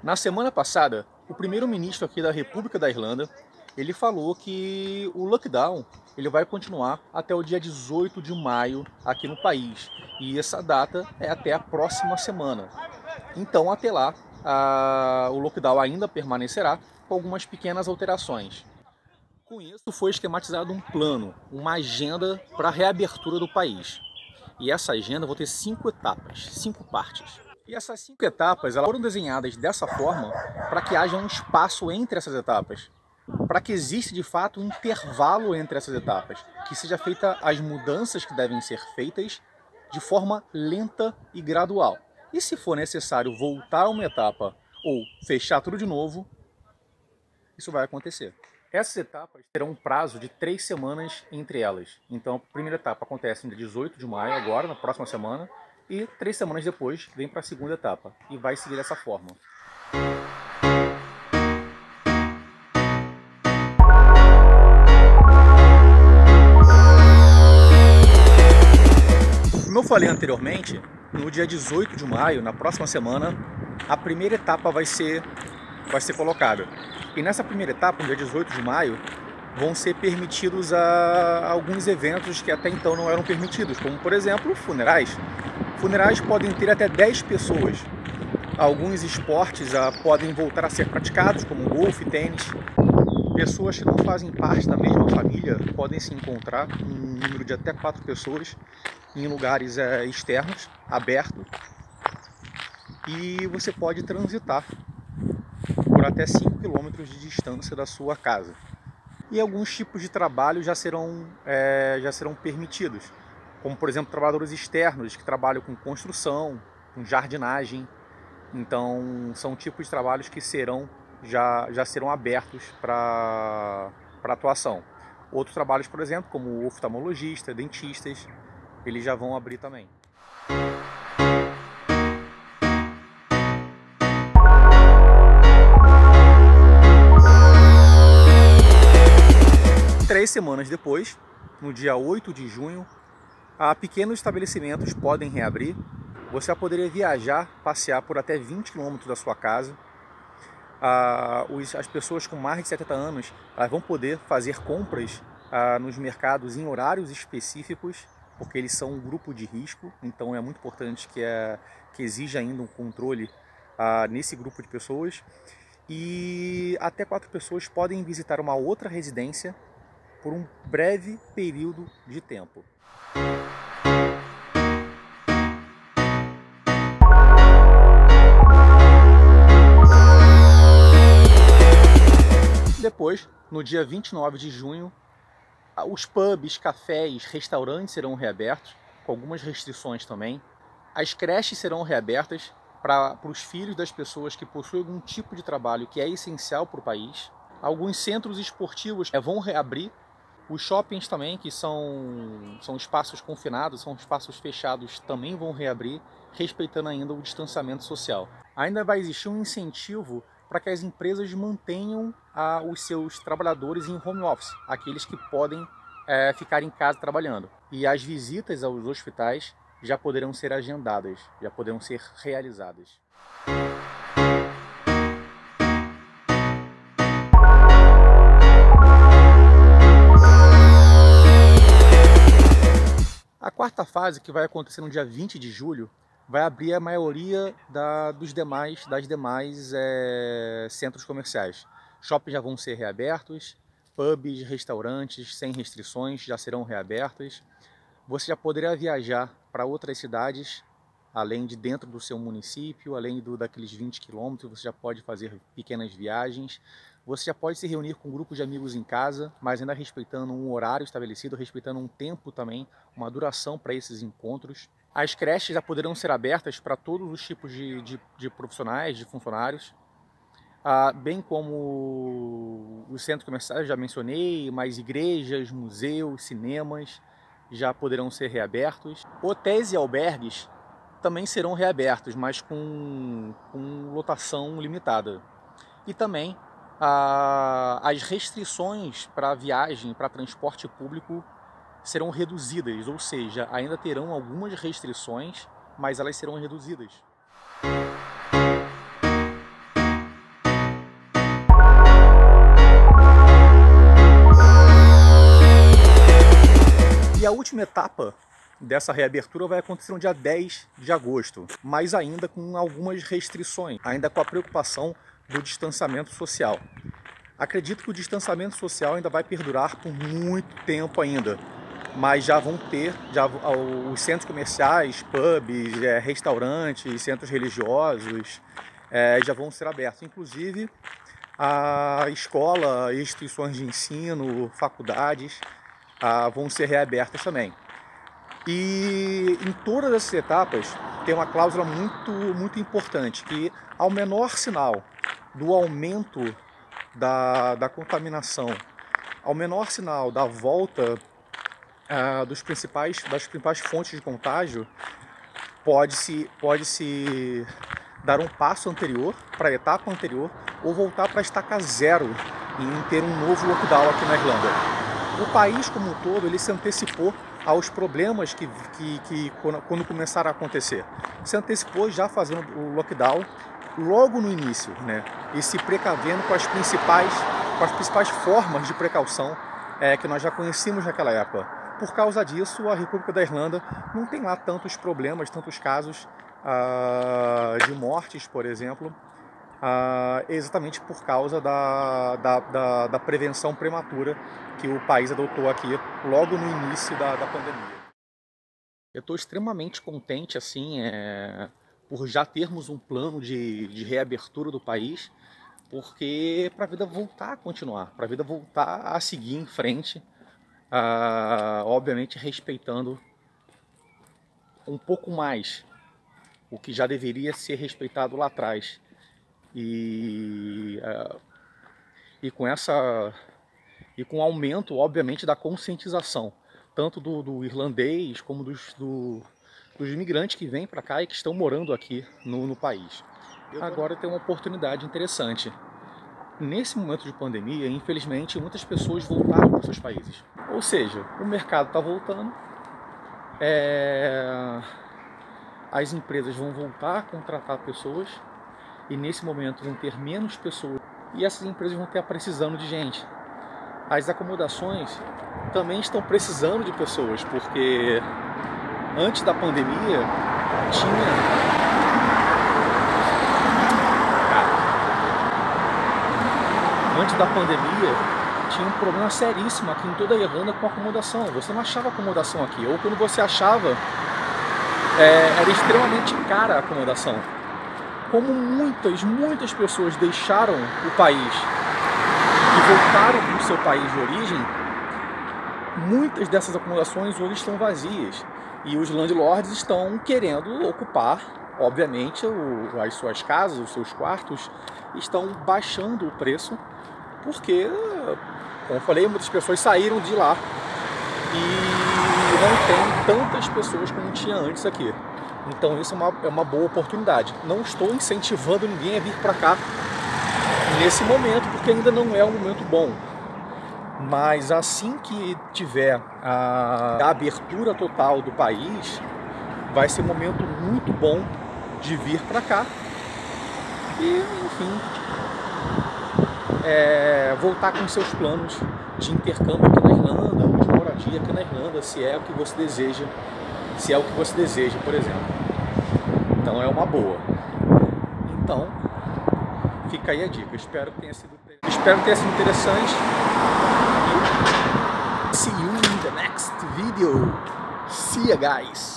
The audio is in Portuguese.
Na semana passada, o primeiro-ministro aqui da República da Irlanda, ele falou que o lockdown ele vai continuar até o dia 18 de maio aqui no país. E essa data é até a próxima semana. Então, até lá, o lockdown ainda permanecerá com algumas pequenas alterações. Com isso, foi esquematizado um plano, uma agenda para a reabertura do país. E essa agenda vai ter 5 etapas, 5 partes. E essas 5 etapas elas foram desenhadas dessa forma para que haja um espaço entre essas etapas, para que exista de fato um intervalo entre essas etapas, que seja feita as mudanças que devem ser feitas de forma lenta e gradual. E se for necessário voltar a uma etapa ou fechar tudo de novo, isso vai acontecer. Essas etapas terão um prazo de 3 semanas entre elas. Então a primeira etapa acontece no dia 18 de maio, agora, na próxima semana, e 3 semanas depois vem para a segunda etapa. E vai seguir dessa forma. Como eu falei anteriormente, no dia 18 de maio, na próxima semana, a primeira etapa vai ser colocada. E nessa primeira etapa, no dia 18 de maio, vão ser permitidos alguns eventos que até então não eram permitidos, como por exemplo, funerais. Funerais podem ter até 10 pessoas. Alguns esportes podem voltar a ser praticados, como golfe, tênis. Pessoas que não fazem parte da mesma família podem se encontrar, um número de até 4 pessoas, em lugares externos, abertos. E você pode transitar por até 5 km de distância da sua casa. E alguns tipos de trabalho já serão permitidos, como por exemplo trabalhadores externos que trabalham com construção, com jardinagem. Então são tipos de trabalhos que já serão abertos para atuação. Outros trabalhos, por exemplo, como oftalmologista, dentistas, eles já vão abrir também. 3 semanas depois, no dia 8 de junho, pequenos estabelecimentos podem reabrir. Você vai poder viajar, passear por até 20 km da sua casa. As pessoas com mais de 70 anos elas vão poder fazer compras nos mercados em horários específicos, porque eles são um grupo de risco. Então é muito importante que exija ainda um controle nesse grupo de pessoas. E até 4 pessoas podem visitar uma outra residência por um breve período de tempo. Depois, no dia 29 de junho, os pubs, cafés, restaurantes serão reabertos, com algumas restrições também. As creches serão reabertas para os filhos das pessoas que possuem algum tipo de trabalho que é essencial para o país. Alguns centros esportivos vão reabrir. Os shoppings também, que são espaços confinados, são espaços fechados, também vão reabrir, respeitando ainda o distanciamento social. Ainda vai existir um incentivo para que as empresas mantenham os seus trabalhadores em home office, aqueles que podem ficar em casa trabalhando. E as visitas aos hospitais já poderão ser agendadas, já poderão ser realizadas. A quarta fase, que vai acontecer no dia 20 de julho, vai abrir a maioria das demais centros comerciais. Shoppings já vão ser reabertos, pubs, restaurantes sem restrições já serão reabertos. Você já poderá viajar para outras cidades, além de dentro do seu município, além daqueles 20 quilômetros, você já pode fazer pequenas viagens. Você já pode se reunir com grupos de amigos em casa, mas ainda respeitando um horário estabelecido, respeitando um tempo também, uma duração para esses encontros. As creches já poderão ser abertas para todos os tipos de profissionais, de funcionários, bem como os centros comerciais, já mencionei, mas igrejas, museus, cinemas já poderão ser reabertos. Hotéis e albergues também serão reabertos, mas com lotação limitada. E também as restrições para viagem, para transporte público serão reduzidas, ou seja, ainda terão algumas restrições, mas elas serão reduzidas. última etapa dessa reabertura vai acontecer no dia 10 de agosto, mas ainda com algumas restrições, ainda com a preocupação do distanciamento social. Acredito que o distanciamento social ainda vai perdurar por muito tempo ainda, mas já vão ter os centros comerciais, pubs, restaurantes, centros religiosos já vão ser abertos. Inclusive a escola, instituições de ensino, faculdades vão ser reabertas também. E em todas essas etapas tem uma cláusula muito importante, que ao menor sinal do aumento da contaminação, ao menor sinal da volta das principais fontes de contágio, pode-se dar um passo anterior, para a etapa anterior, ou voltar para a estaca zero em ter um novo lockdown aqui na Irlanda. O país como um todo, ele se antecipou aos problemas que quando começaram a acontecer. Se antecipou já fazendo o lockdown logo no início, né? E se precavendo com as principais formas de precaução que nós já conhecíamos naquela época. Por causa disso, a República da Irlanda não tem lá tantos problemas, tantos casos de mortes, por exemplo, exatamente por causa da prevenção prematura que o país adotou aqui logo no início da pandemia. Eu estou extremamente contente assim, por já termos um plano de reabertura do país, porque para a vida voltar a continuar, para a vida voltar a seguir em frente, obviamente respeitando um pouco mais o que já deveria ser respeitado lá atrás. E com o aumento, obviamente, da conscientização, tanto do irlandês como dos imigrantes que vêm para cá e que estão morando aqui no país. Agora tem uma oportunidade interessante. Nesse momento de pandemia, infelizmente, muitas pessoas voltaram para os seus países. Ou seja, o mercado está voltando, as empresas vão voltar a contratar pessoas, e nesse momento vão ter menos pessoas e essas empresas vão estar precisando de gente. As acomodações também estão precisando de pessoas, porque antes da pandemia tinha um problema seríssimo aqui em toda a Irlanda com acomodação. Você não achava acomodação aqui, ou quando você achava, era extremamente cara a acomodação. Como muitas pessoas deixaram o país e voltaram para o seu país de origem, muitas dessas acomodações hoje estão vazias. E os landlords estão querendo ocupar, obviamente, as suas casas, os seus quartos, estão baixando o preço, porque, como eu falei, muitas pessoas saíram de lá e não tem tantas pessoas como tinha antes aqui. Então isso é uma boa oportunidade. Não estou incentivando ninguém a vir para cá nesse momento, porque ainda não é um momento bom. Mas assim que tiver a abertura total do país, vai ser um momento muito bom de vir para cá e, enfim, voltar com seus planos de intercâmbio aqui na Irlanda, ou de moradia aqui na Irlanda, se é o que você deseja, por exemplo. Então é uma boa. Então, fica aí a dica. Espero que tenha sido interessante. See you in the next video. See ya, guys.